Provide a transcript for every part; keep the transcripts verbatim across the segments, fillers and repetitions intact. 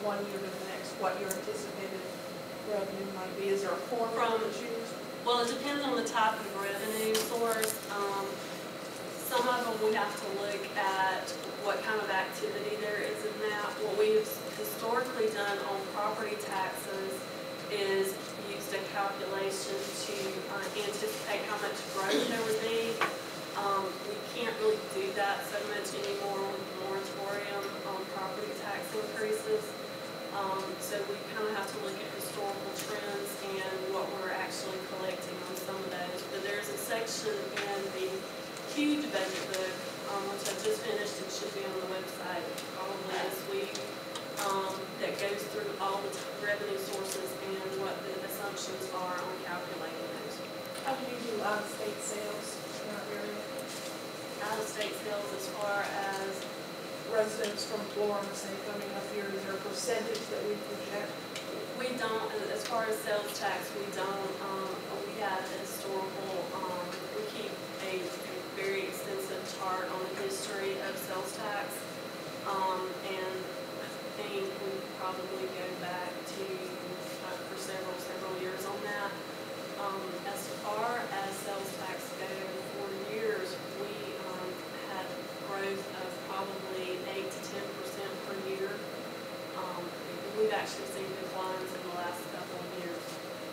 one year to the next, what your anticipated revenue might be? Is there a formula From- that's used? Well, it depends on the type of revenue source. Um, some of them we have to look at what kind of activity there is in that. What we've historically done on property taxes is used a calculation to uh, anticipate how much growth there would be. Um, we can't really do that so much anymore with the moratorium on property tax increases. Um, so we kind of have to look at historical trends and what we're actually collecting on some of those. But there's a section in the huge budget book, um, which I just finished and should be on the website probably this week, um, that goes through all the revenue sources and what the assumptions are on calculating those. How do you do out-of-state sales in our area? Out-of-state sales as far as Residents from Florida, say, coming up here, is there a percentage that we project? we don't, as far as sales tax, we don't, um, we have a historical, um, we keep a, a very extensive chart on the history of sales tax. Um, and I think we probably go back to, uh, for several, several years on that. Um, as far as sales tax go over four years, we, um, had growth of probably eight to ten percent per year. Um, we've actually seen declines in the last couple of years.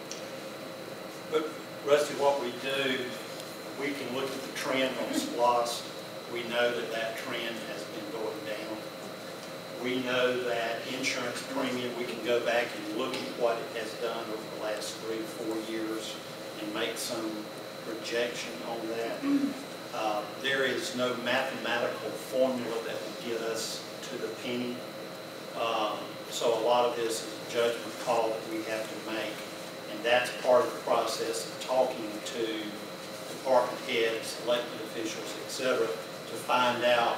But Rusty, what we do, we can look at the trend on SPLOST. We know that that trend has been going down. We know that insurance premium, we can go back and look at what it has done over the last three, four years and make some projection on that. Uh, there is no mathematical formula that will get us to the penny. Um, so a lot of this is a judgment call that we have to make, and that's part of the process of talking to department heads, elected officials, et cetera, to find out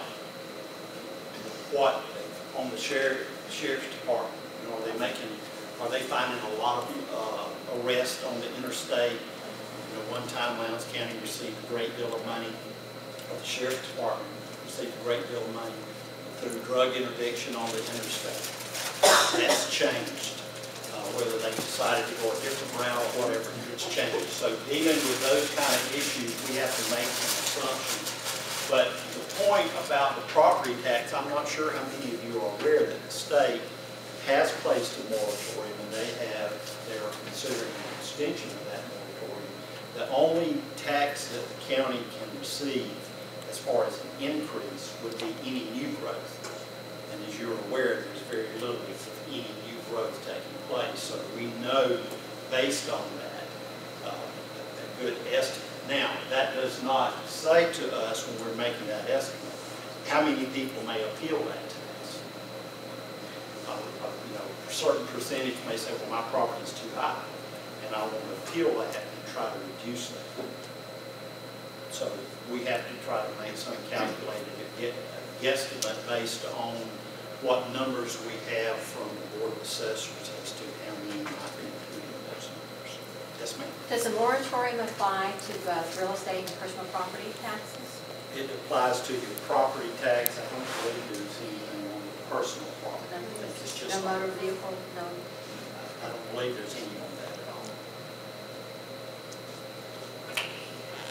what on the sheriff, sheriff's department, you know, are they making, are they finding a lot of uh, arrests on the interstate? You know, one time Lowndes County received a great deal of money, or the sheriff's department received a great deal of money through drug interdiction on the interstate. That's changed. Uh, whether they decided to go a different route or whatever, it's changed. So dealing with those kind of issues, we have to make some assumptions. But the point about the property tax, I'm not sure how many of you are aware that the state has placed a moratorium, and they have, they are considering an extension of that moratorium. The only tax that the county can receive as far as an increase would be any new growth. And as you're aware, there's very little of any new growth taking place. So we know, based on that, uh, a good estimate. Now, that does not say to us when we're making that estimate how many people may appeal that tax. Uh, you know, a certain percentage may say, well, my property is too high, and I want to appeal that and try to reduce that. So we have to try to make some calculated guesstimate based on what numbers we have from the Board of Assessors as to how many might be included in those numbers. Yes, ma'am. Does the moratorium apply to both real estate and personal property taxes? It applies to your property tax. I don't believe there's anything on the personal property. No, It's just no motor vehicle, no. I don't believe there's any